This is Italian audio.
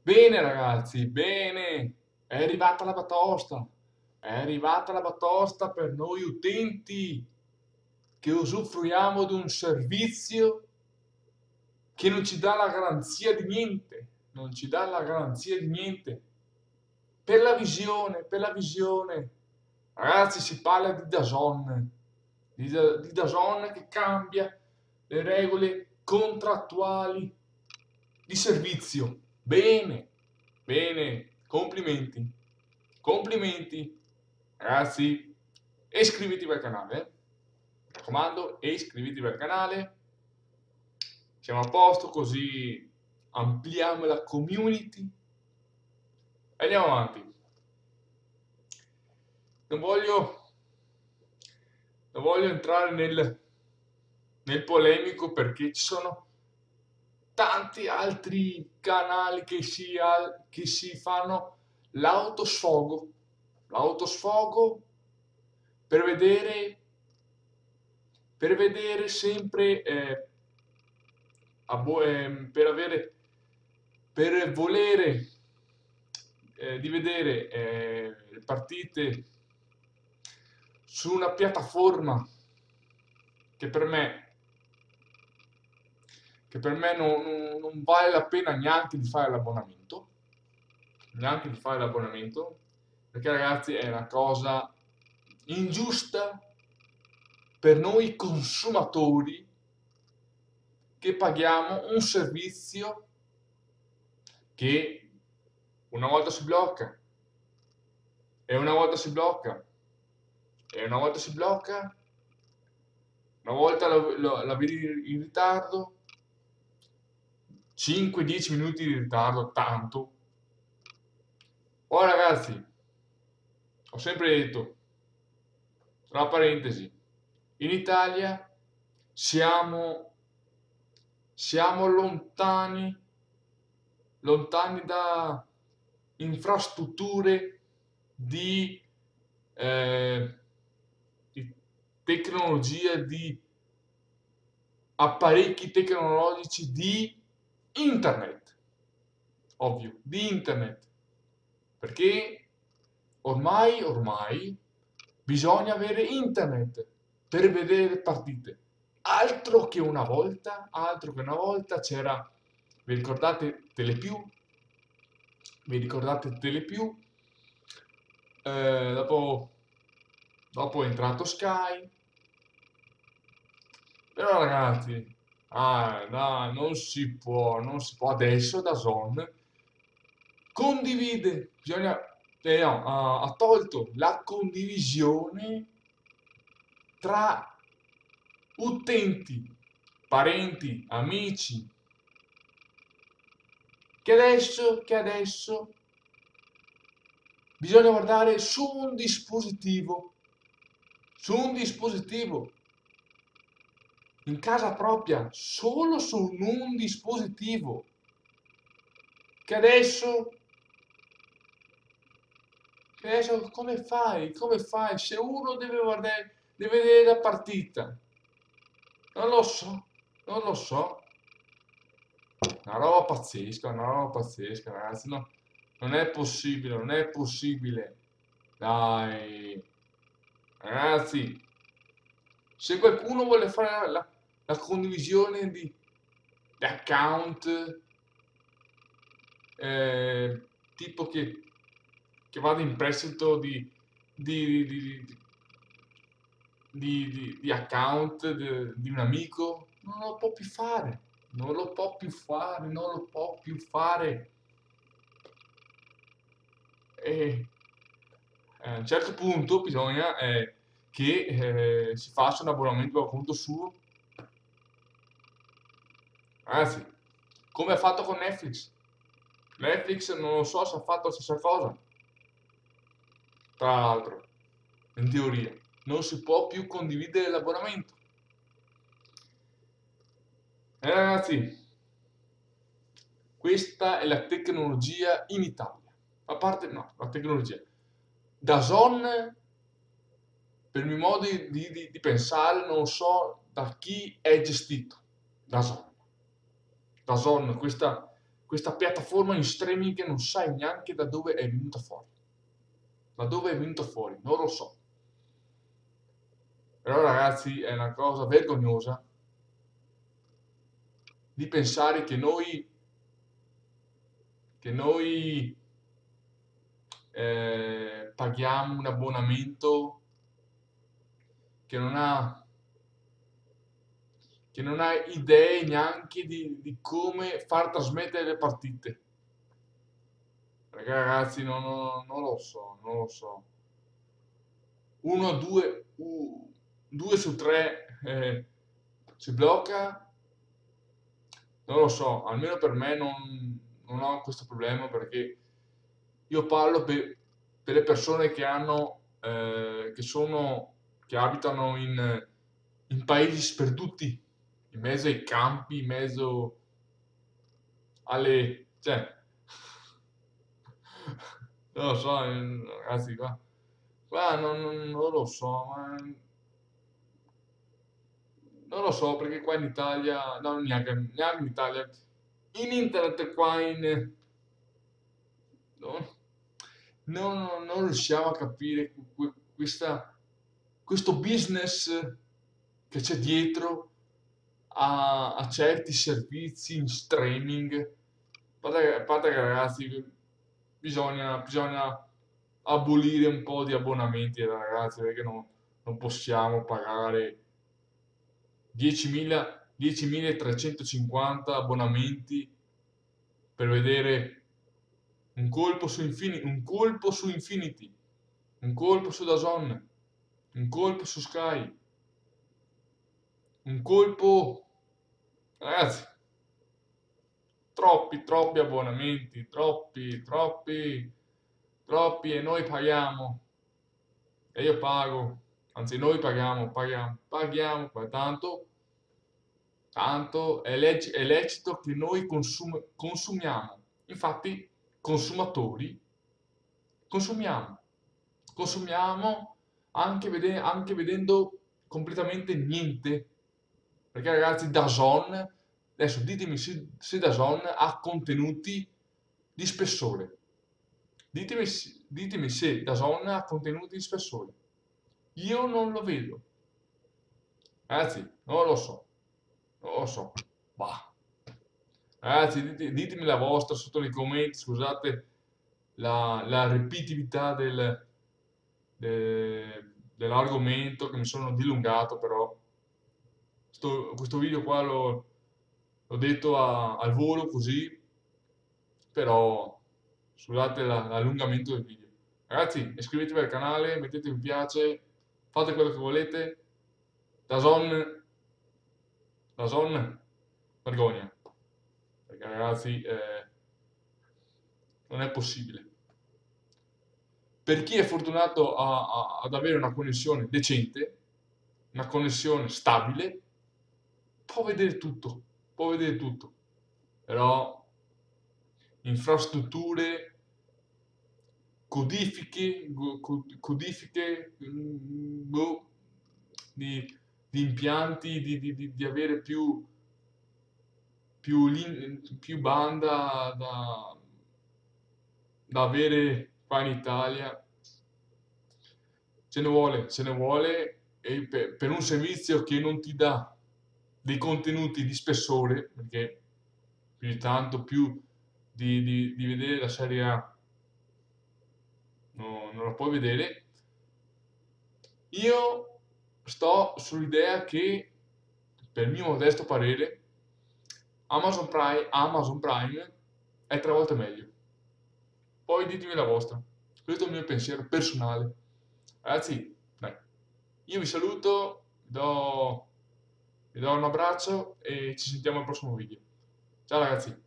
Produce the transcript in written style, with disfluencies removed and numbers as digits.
Bene ragazzi, bene, è arrivata la batosta, è arrivata la batosta per noi utenti che usufruiamo di un servizio che non ci dà la garanzia di niente, non ci dà la garanzia di niente. Per la visione, ragazzi si parla di DAZN, di DAZN che cambia le regole contrattuali di servizio. Bene, bene, complimenti, complimenti, ragazzi. E iscrivetevi al canale, mi raccomando, e iscrivetevi al canale. Siamo a posto, così ampliamo la community e andiamo avanti. Non voglio, non voglio entrare nel polemico perché ci sono tanti altri canali che si fanno l'autosfogo, l'autosfogo per vedere, per vedere sempre, per avere, per volere di vedere le partite su una piattaforma che per me, non vale la pena neanche di fare l'abbonamento, neanche di fare l'abbonamento, perché ragazzi è una cosa ingiusta per noi consumatori che paghiamo un servizio che una volta si blocca, e una volta si blocca, e una volta si blocca, una volta la vedi in ritardo, 5-10 minuti di ritardo, tanto. Ora ragazzi, ho sempre detto, tra parentesi, in Italia siamo, siamo lontani, lontani da infrastrutture di, eh, di tecnologia, di apparecchi tecnologici di internet, ovvio, di internet, perché ormai bisogna avere internet per vedere le partite. Altro che una volta c'era, vi ricordate Telepiù? Vi ricordate Telepiù? Dopo, dopo è entrato Sky, però ragazzi, no, non si può adesso da Zon condivide, bisogna, no, ha tolto la condivisione tra utenti, parenti, amici, che adesso bisogna guardare su un dispositivo, in casa propria, solo su un dispositivo, che adesso, che adesso come fai? Come fai? Se uno deve guardare, deve vedere la partita, non lo so, non lo so. Una roba pazzesca, ragazzi. No, non è possibile, non è possibile. Dai, ragazzi, se qualcuno vuole fare la condivisione di account, tipo che vada in prestito di, di- di account di un amico, non lo può più fare, non lo può più fare, non lo può più fare. E a un certo punto bisogna che si faccia un abbonamento per conto suo. Anzi, come ha fatto con Netflix. Netflix non lo so se ha fatto la stessa cosa. Tra l'altro, in teoria, non si può più condividere l'abbonamento. Ragazzi, questa è la tecnologia in Italia. A parte, no, la tecnologia. DAZN, per il mio modo di pensare, non so da chi è gestito. DAZN. DAZN, questa piattaforma in streaming che non sai neanche da dove è venuta fuori. Da dove è venuta fuori, non lo so. Però ragazzi è una cosa vergognosa di pensare che noi paghiamo un abbonamento che non ha, che non ha idee neanche di come far trasmettere le partite. Perché ragazzi non lo so, non lo so. Uno, due su tre si blocca, non lo so, almeno per me non ho questo problema perché io parlo per le persone che hanno, che abitano in paesi sperduti, in mezzo ai campi, in mezzo cioè, non lo so, ragazzi, qua non lo so, ma non lo so, perché qua in Italia, no, neanche in Italia, in internet qua no, non riusciamo a capire questo business che c'è dietro a certi servizi in streaming. A parte che, ragazzi, bisogna abolire un po' di abbonamenti, ragazzi, perché non possiamo pagare 10.350 abbonamenti per vedere un colpo su Infinity, un colpo su DAZN, un colpo su Sky, un colpo. Ragazzi, troppi abbonamenti, troppi e noi paghiamo. E io pago, anzi noi paghiamo, ma tanto è lecito che noi consumiamo. Infatti, consumatori, consumiamo. Consumiamo anche vedendo completamente niente. Perché ragazzi, DAZN, adesso ditemi se DAZN ha contenuti di spessore. Ditemi se DAZN ha contenuti di spessore. Io non lo vedo. Ragazzi, non lo so. Non lo so. Bah. Ragazzi, ditemi la vostra sotto nei commenti, scusate la ripetitività dell'argomento che mi sono dilungato, però questo video qua l'ho detto al volo così, però scusate l'allungamento del video. Ragazzi, iscrivetevi al canale, mettete mi piace, fate quello che volete. Dazon, Dazon, vergogna. Perché ragazzi, non è possibile. Per chi è fortunato ad avere una connessione decente, una connessione stabile, può vedere tutto. Però infrastrutture, codifiche, boh, di impianti, di avere più banda da avere qua in Italia. Ce ne vuole e per un servizio che non ti dà dei contenuti di spessore, perché più di tanto, più di vedere la Serie A non la puoi vedere. Io sto sull'idea che, per il mio modesto parere, Amazon Prime è 3 volte meglio. Poi ditemi la vostra. Questo è il mio pensiero personale. Ragazzi, dai, io vi saluto, vi do un abbraccio e ci sentiamo al prossimo video. Ciao ragazzi.